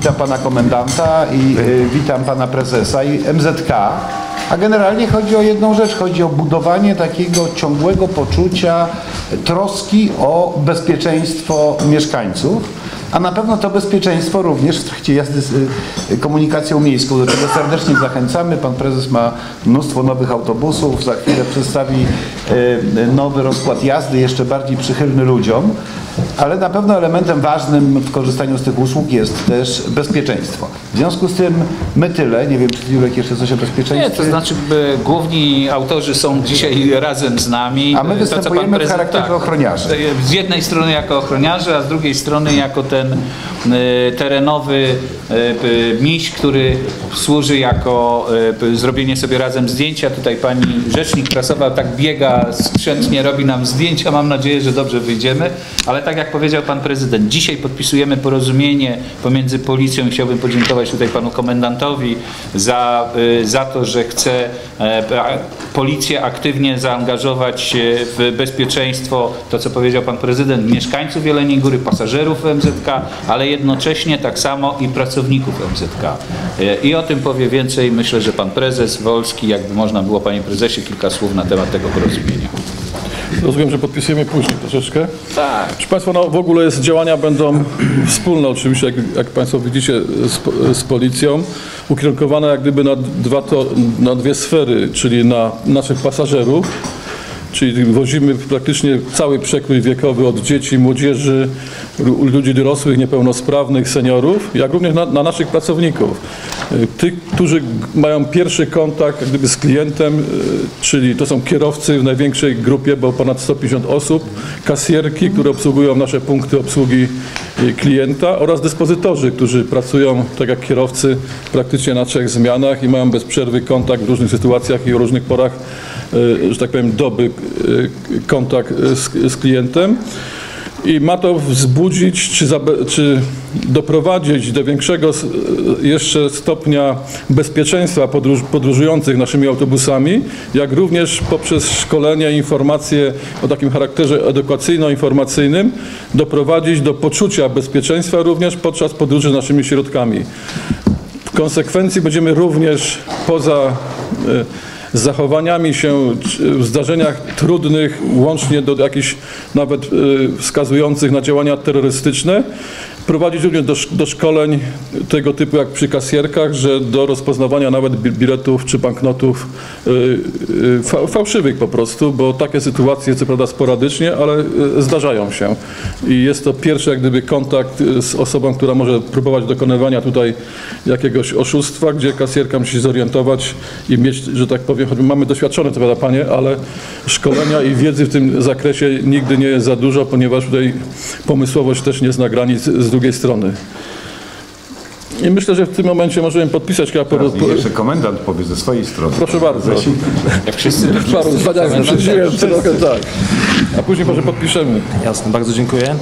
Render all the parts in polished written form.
witam pana komendanta i witam pana prezesa i MZK. A generalnie chodzi o jedną rzecz, chodzi o budowanie takiego ciągłego poczucia troski o bezpieczeństwo mieszkańców, a na pewno to bezpieczeństwo również w trakcie jazdy komunikacją miejską. Do czego serdecznie zachęcamy. Pan prezes ma mnóstwo nowych autobusów, za chwilę przedstawi nowy rozkład jazdy, jeszcze bardziej przychylny ludziom, ale na pewno elementem ważnym w korzystaniu z tych usług jest też bezpieczeństwo. W związku z tym my tyle, nie wiem, czy Jurek jeszcze coś o bezpieczeństwie? Nie, to znaczy główni autorzy są dzisiaj razem z nami. A my występujemy w charakterze ochroniarzy. Z jednej strony jako ochroniarze, a z drugiej strony jako ten terenowy miś, który służy jako zrobienie sobie razem zdjęcia. Tutaj pani rzecznik prasowa tak biega, skrzętnie robi nam zdjęcia. Mam nadzieję, że dobrze wyjdziemy. Ale tak jak powiedział pan prezydent, dzisiaj podpisujemy porozumienie pomiędzy policją. Chciałbym podziękować tutaj panu komendantowi za to, że chce policję aktywnie zaangażować w bezpieczeństwo, to co powiedział pan prezydent, mieszkańców Jeleniej Góry, pasażerów MZK, ale jednocześnie tak samo i pracowników MZK. I o tym powie więcej, myślę, że pan prezes Wolski, jakby można było, panie prezesie, kilka słów na temat tego porozumienia. Rozumiem, że podpisujemy później troszeczkę. Tak. Proszę państwa, no w ogóle działania będą wspólne oczywiście, jak państwo widzicie, z policją, ukierunkowane jak gdyby na dwie sfery, czyli na naszych pasażerów, czyli wozimy praktycznie cały przekrój wiekowy od dzieci, młodzieży, ludzi dorosłych, niepełnosprawnych, seniorów, jak również na naszych pracowników. Tych, którzy mają pierwszy kontakt jak gdyby z klientem, czyli to są kierowcy w największej grupie, bo ponad 150 osób, kasjerki, które obsługują nasze punkty obsługi klienta oraz dyspozytorzy, którzy pracują tak jak kierowcy praktycznie na 3 zmianach i mają bez przerwy kontakt w różnych sytuacjach i o różnych porach, że tak powiem, doby kontakt z klientem. I ma to wzbudzić, czy doprowadzić do większego jeszcze stopnia bezpieczeństwa podróżujących naszymi autobusami, jak również poprzez szkolenia i informacje o takim charakterze edukacyjno-informacyjnym doprowadzić do poczucia bezpieczeństwa również podczas podróży naszymi środkami. W konsekwencji będziemy również poza zachowaniami się w zdarzeniach trudnych, łącznie do jakichś nawet wskazujących na działania terrorystyczne, prowadzić również do szkoleń tego typu jak przy kasjerkach, że do rozpoznawania nawet biletów czy banknotów fałszywych po prostu, bo takie sytuacje co prawda sporadycznie, ale zdarzają się. I jest to pierwszy jak gdyby kontakt z osobą, która może próbować dokonywania tutaj jakiegoś oszustwa, gdzie kasjerka musi się zorientować i mieć, że tak powiem, choćby mamy doświadczone, co prawda panie, ale szkolenia i wiedzy w tym zakresie nigdy nie jest za dużo, ponieważ tutaj pomysłowość też nie zna granic z drugiej strony. I myślę, że w tym momencie możemy podpisać jeszcze komendant powie ze swojej strony. Proszę bardzo. Jak wszyscy W paru zdaniach wyprzedziłem trochę, tak. A później może podpiszemy. Jasne, bardzo dziękuję.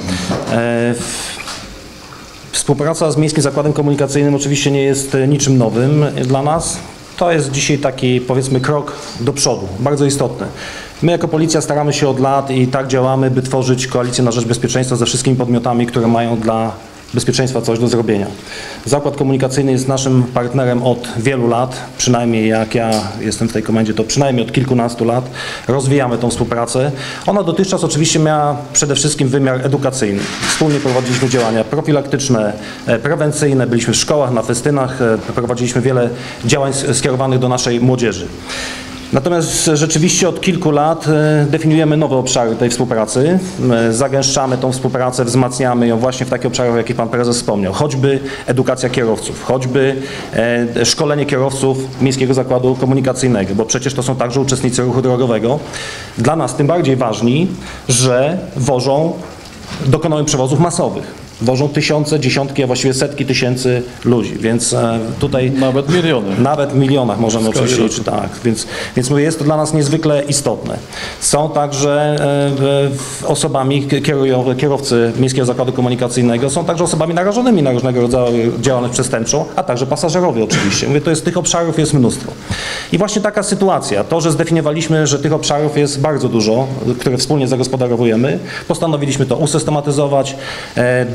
Współpraca z Miejskim Zakładem Komunikacyjnym oczywiście nie jest niczym nowym dla nas. To jest dzisiaj taki, powiedzmy, krok do przodu, bardzo istotny. My jako policja staramy się od lat i tak działamy, by tworzyć koalicję na rzecz bezpieczeństwa ze wszystkimi podmiotami, które mają dla bezpieczeństwa coś do zrobienia. Zakład Komunikacyjny jest naszym partnerem od wielu lat, przynajmniej jak ja jestem w tej komendzie, to przynajmniej od kilkunastu lat. Rozwijamy tą współpracę. Ona dotychczas oczywiście miała przede wszystkim wymiar edukacyjny. Wspólnie prowadziliśmy działania profilaktyczne, prewencyjne, byliśmy w szkołach, na festynach, prowadziliśmy wiele działań skierowanych do naszej młodzieży. Natomiast rzeczywiście od kilku lat definiujemy nowe obszary tej współpracy, zagęszczamy tą współpracę, wzmacniamy ją właśnie w takich obszarach, o jakich pan prezes wspomniał, choćby edukacja kierowców, choćby szkolenie kierowców Miejskiego Zakładu Komunikacyjnego, bo przecież to są także uczestnicy ruchu drogowego. Dla nas tym bardziej ważni, że dokonują przewozów masowych. Wożą tysiące, dziesiątki, a właściwie setki tysięcy ludzi, więc tutaj... Nawet miliony. Nawet w milionach możemy oczywiście liczyć, tak. Więc mówię, jest to dla nas niezwykle istotne. Są także osobami, kierowcy Miejskiego Zakładu Komunikacyjnego, są także osobami narażonymi na różnego rodzaju działalność przestępczą, a także pasażerowie oczywiście. Mówię, tych obszarów jest mnóstwo. I właśnie taka sytuacja, to, że zdefiniowaliśmy, że tych obszarów jest bardzo dużo, które wspólnie zagospodarowujemy, postanowiliśmy to usystematyzować,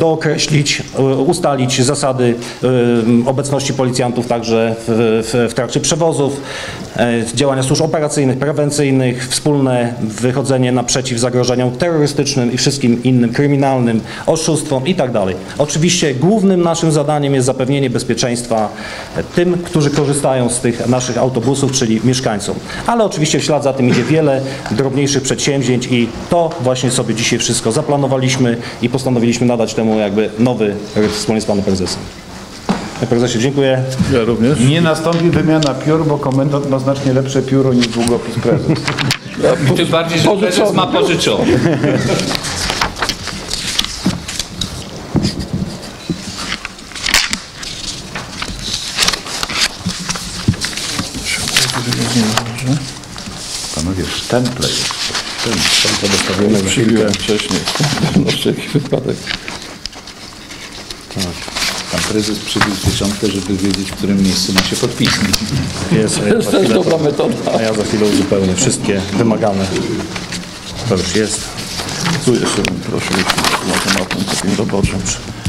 dookreślić, ustalić zasady obecności policjantów także w trakcie przewozów, działania służb operacyjnych, prewencyjnych, wspólne wychodzenie naprzeciw zagrożeniom terrorystycznym i wszystkim innym kryminalnym, oszustwom i tak dalej. Oczywiście głównym naszym zadaniem jest zapewnienie bezpieczeństwa tym, którzy korzystają z tych naszych autobusów, czyli mieszkańcom. Ale oczywiście w ślad za tym idzie wiele drobniejszych przedsięwzięć i to właśnie sobie dzisiaj wszystko zaplanowaliśmy i postanowiliśmy nadać temu jakby nowy rys wspólnie z panem prezesem. Panie prezesie, dziękuję. Ja również. Nie nastąpi wymiana piór, bo komendant ma znacznie lepsze pióro niż długopis prezes. Tym bardziej, że prezes ma pożyczone. Panowie, sztemple jest. To dostawiono przyjęłem wcześniej. Na wszelki wypadek. Pan prezes przybił pieczątkę, żeby wiedzieć, w którym miejscu ma się podpisać. Jest, To jest też dobra metoda. a ja za chwilę uzupełnię wszystkie wymagane. To już jest. Tu jeszcze proszę na tematem takim roboczym.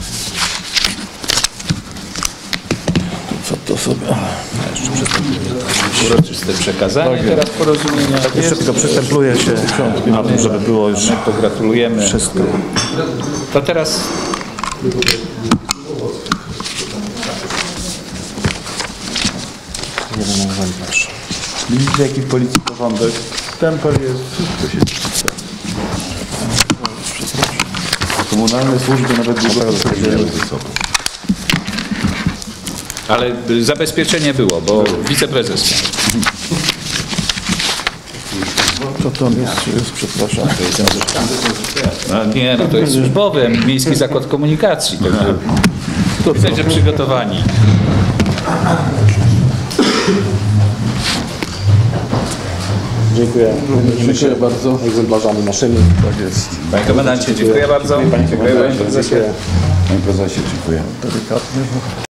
Co to sobie? Jeszcze przystępuję. Uroczyste przekazanie teraz porozumienia. Jeszcze tylko przystępuję się na tym, żeby było już Pogratulujemy. wszystko. To teraz Jeden egzemplarz. Widzicie, jaki w policji porządek? Stempel jest, wszystko się zgadza. Komunalne służby nawet długo miały ze sobą. ale zabezpieczenie było, bo wiceprezes miał. Co to jest, przepraszam. No, nie, no to jest służbowy, Miejski Zakład Komunikacji. Także widać, że przygotowani. Dziękuję. Dziękuję bardzo. Egzemplarzami naszymi. Tak jest. Panie komendancie, dziękuję bardzo. Dziękuję panie prezesie. Panie prezesie, dziękuję. Delikatny.